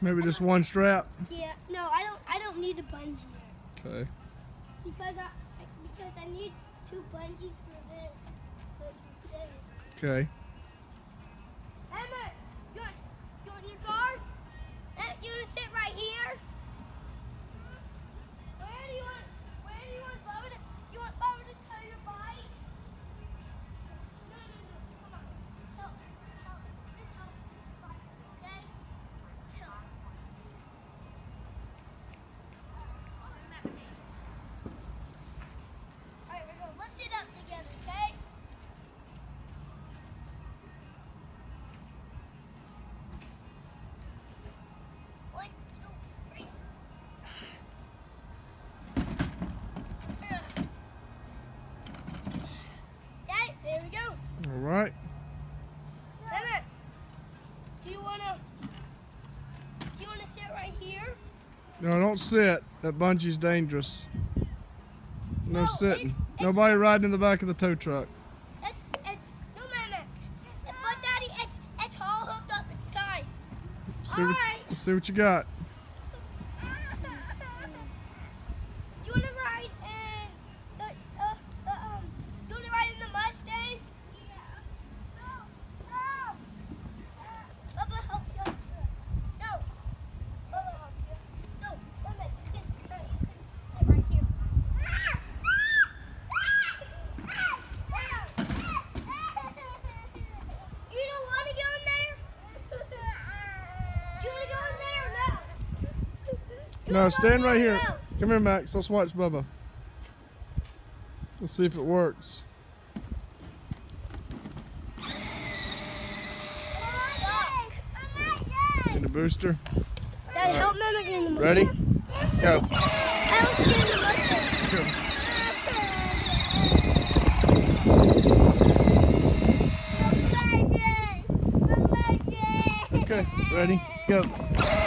Maybe just one strap? Yeah, no, I don't need a bungee. Okay. Because I need 2 bungees for this so it can stay. Okay. Emma, you want your car? You want to sit right here? Where do you want Bubba to, you want Bubba to tow your bike? No, come on. Help. Just help your bike, okay? Just help. Alright, we're going to lift it up together, okay? There we go. All right. Emmett, do you wanna sit right here? No, don't sit. That bungee's dangerous. No sitting. it's Nobody riding in the back of the tow truck. No, Emmett. But Daddy, it's all hooked up. It's time. Let's see what you got. Do you wanna ride in the Mustang? Yeah. No. Bubba, help you. No. Bubba, help you. No, Emmett, you can sit right here. You don't want to go in there? Do you want to go in there or no? No, stand right here. Come here, Max. Let's watch Bubba. Let's see if it works. In the booster. Daddy, help Mama get in the Mustang. Ready? Go. I also get in the Mustang. Okay, ready? Go.